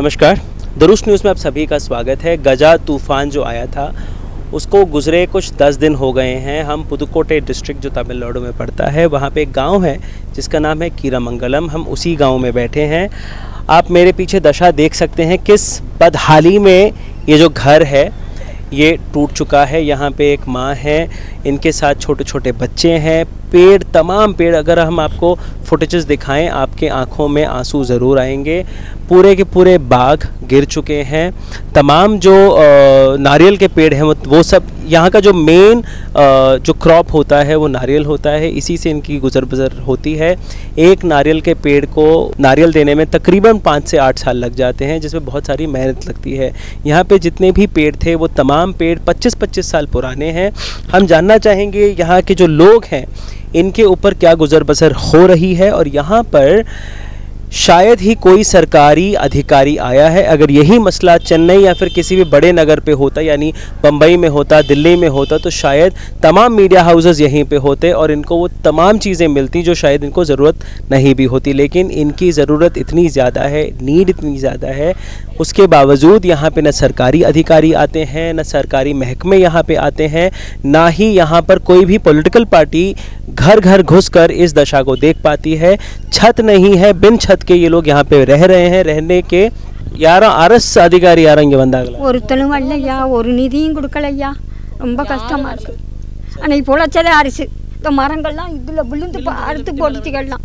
नमस्कार, the roost news में आप सभी का स्वागत है। गजा तूफ़ान जो आया था उसको गुजरे कुछ 10 दिन हो गए हैं। हम पुदुकोट्टई डिस्ट्रिक्ट जो तमिलनाडु में पड़ता है वहाँ पे एक गांव है जिसका नाम है कीरामंगलम। हम उसी गांव में बैठे हैं। आप मेरे पीछे दशा देख सकते हैं किस बदहाली में ये जो घर है ये टूट चुका है। यहाँ पे एक माँ है, इनके साथ छोटे छोटे बच्चे हैं। पेड़, तमाम पेड़, अगर हम आपको फुटेजेस दिखाएं आपके आंखों में आंसू ज़रूर आएंगे। पूरे के पूरे बाग गिर चुके हैं। तमाम जो नारियल के पेड़ हैं वो सब, यहाँ का जो मेन जो क्रॉप होता है वो नारियल होता है, इसी से इनकी गुजर बसर होती है। एक नारियल के पेड़ को नारियल देने में तकरीबन 5 से 8 साल लग जाते हैं, जिसमें बहुत सारी मेहनत लगती है। यहाँ पे जितने भी पेड़ थे वो तमाम पेड़ 25-25 साल पुराने हैं। हम जानना चाहेंगे यहाँ के जो लोग हैं इनके ऊपर क्या गुजर बसर हो रही है और यहाँ पर शायद ही कोई सरकारी अधिकारी आया है। अगर यही मसला चेन्नई या फिर किसी भी बड़े नगर पे होता, यानी बम्बई में होता, दिल्ली में होता, तो शायद तमाम मीडिया हाउसेस यहीं पे होते और इनको वो तमाम चीज़ें मिलती जो शायद इनको ज़रूरत नहीं भी होती। लेकिन इनकी ज़रूरत इतनी ज़्यादा है, नीड इतनी ज़्यादा है, उसके बावजूद यहाँ पे न सरकारी अधिकारी आते हैं, न सरकारी महकमे यहाँ पे आते हैं, ना ही यहाँ पर कोई भी पॉलिटिकल पार्टी घर घर घुसकर इस दशा को देख पाती है। छत नहीं है, बिन छत के ये लोग यहाँ पे रह रहे हैं। रहने के यार அரசு அதிகாரி யாரும் இங்க வந்தாங்களா? ஒருத்தனும் வரலையா, ஒரு நிதியும் கொடுக்கலையா, ரொம்ப கஷ்டமா இருக்கு. ஆனா இப்போ பொளச்சதே அரிசி, இந்த மரங்கள்லாம் இதுல விழுந்து அறுத்து போட்டுச்சுக்கலாம்.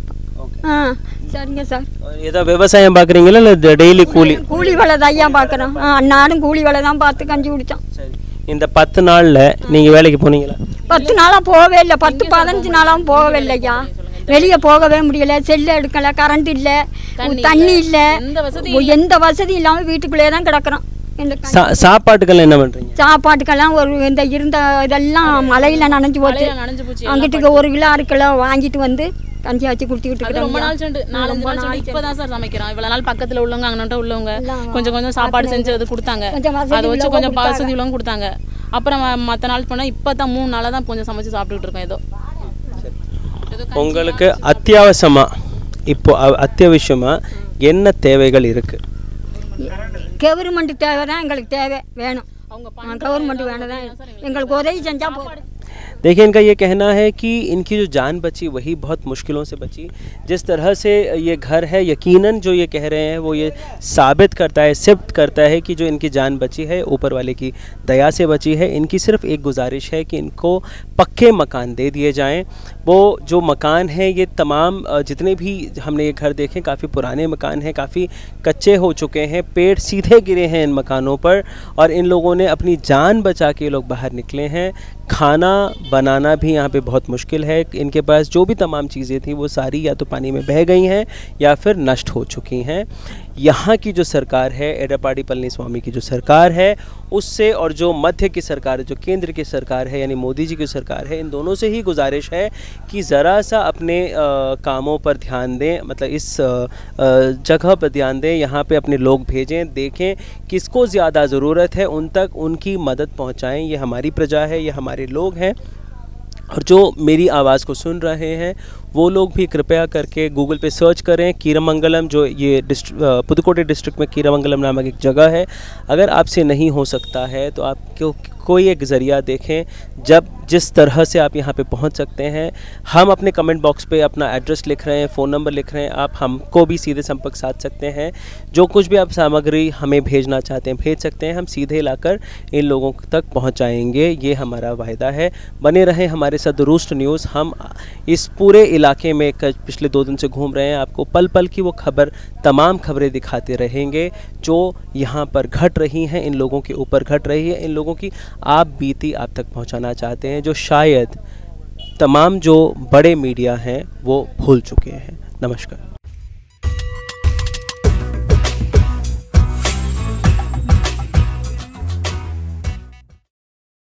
சரிங்க சார். ஏதோ விவசாயம் பார்க்குறீங்களா இல்லை டெய்லி கூலி? கூலி வேலை தான் ஐயா பார்க்குறோம். நானும் கூலி வேலை தான் பார்த்து கஞ்சி குடித்தோம். இந்த 10 நாளில் நீங்கள் வேலைக்கு போனீங்களா? 10 நாளாக போகவே இல்லை, 10-15 நாளாகவும் போகவே இல்லையா. வெளியே போகவே முடியல, செல்லு எடுக்கலை, கரண்ட் இல்லை, தண்ணி இல்லை, எந்த வசதி இல்லாமல் வீட்டுக்குள்ளே தான் கிடக்கிறோம். சாப்பாட்டுக்கெல்லாம் என்ன பண்ணுறீங்க? சாப்பாட்டுக்கெல்லாம் ஒரு இந்த இருந்த இதெல்லாம் மழையில் நனைஞ்சு போச்சு. அங்கிட்டு 1 கிலோ 6 கிலோ வாங்கிட்டு வந்து கஞ்சி வச்சு குடிச்சுக்கிட்டு ரொம்ப நாள் சென்று 4-5 நாள் சென்று இப்போதான் சார் சமைக்கிறோம். இவ்வளோ நாள் பக்கத்தில் உள்ளவங்க அங்கனட்ட உள்ளவங்க கொஞ்சம் கொஞ்சம் சாப்பாடு செஞ்சு அது கொடுத்தாங்க, அதை வச்சு கொஞ்சம் வசதி உள்ளவங்க கொடுத்தாங்க. அப்புறம் மற்ற நாள் போனால் இப்போ தான் 3 நாளாக தான் கொஞ்சம் சமைச்சு சாப்பிட்டுக்கிட்டு இருக்கோம். ஏதோ உங்களுக்கு அத்தியாவசியமா இப்போ அத்தியாவசியமா என்ன தேவைகள் இருக்கு? கவர்மெண்ட் தேவை தான் எங்களுக்கு, தேவை வேணும். அவங்க கவர்மெண்ட் வேணும் தான் எங்களுக்கு உதவி செஞ்சால் போதும். देखिए, इनका ये कहना है कि इनकी जो जान बची वही बहुत मुश्किलों से बची। जिस तरह से ये घर है, यकीनन जो ये कह रहे हैं वो ये साबित करता है, सिद्ध करता है कि जो इनकी जान बची है ऊपर वाले की दया से बची है। इनकी सिर्फ एक गुजारिश है कि इनको पक्के मकान दे दिए जाएं। वो जो मकान हैं ये तमाम जितने भी हमने ये घर देखे काफ़ी पुराने मकान हैं, काफ़ी कच्चे हो चुके हैं, पेड़ सीधे गिरे हैं इन मकानों पर और इन लोगों ने अपनी जान बचा के लोग बाहर निकले हैं। खाना बनाना भी यहाँ पे बहुत मुश्किल है। इनके पास जो भी तमाम चीज़ें थी वो सारी या तो पानी में बह गई हैं या फिर नष्ट हो चुकी हैं। यहाँ की जो सरकार है, एडप्पाडी पलनीस्वामी की जो सरकार है, उससे और जो मध्य की सरकार है, जो केंद्र की सरकार है यानी मोदी जी की सरकार है, इन दोनों से ही गुजारिश है कि ज़रा सा अपने कामों पर ध्यान दें, मतलब इस जगह पर ध्यान दें, यहाँ पे अपने लोग भेजें, देखें किसको ज़्यादा ज़रूरत है उन तक उनकी मदद पहुँचाएँ। ये हमारी प्रजा है, ये हमारे लोग हैं और जो मेरी आवाज़ को सुन रहे हैं वो लोग भी कृपया करके गूगल पे सर्च करें कीरामंगलम, जो ये पुदुकोट्टई डिस्ट्रिक्ट में कीरामंगलम नामक एक जगह है। अगर आपसे नहीं हो सकता है तो आप कोई एक ज़रिया देखें जिस तरह से आप यहाँ पे पहुँच सकते हैं। हम अपने कमेंट बॉक्स पे अपना एड्रेस लिख रहे हैं, फ़ोन नंबर लिख रहे हैं, आप हमको भी सीधे संपर्क साध सकते हैं। जो कुछ भी आप सामग्री हमें भेजना चाहते हैं भेज सकते हैं, हम सीधे लाकर इन लोगों तक पहुँचाएँगे, ये हमारा वायदा है। बने रहें हमारे साथ रूस्ट न्यूज़। हम इस पूरे इलाके में पिछले 2 दिन से घूम रहे हैं, आपको पल पल की वो तमाम खबरें दिखाते रहेंगे जो यहाँ पर घट रही हैं, इन लोगों के ऊपर घट रही है, इन लोगों की आप बीती आप तक पहुँचाना चाहते हैं, जो शायद तमाम जो बड़े मीडिया हैं वो भूल चुके हैं। नमस्कार।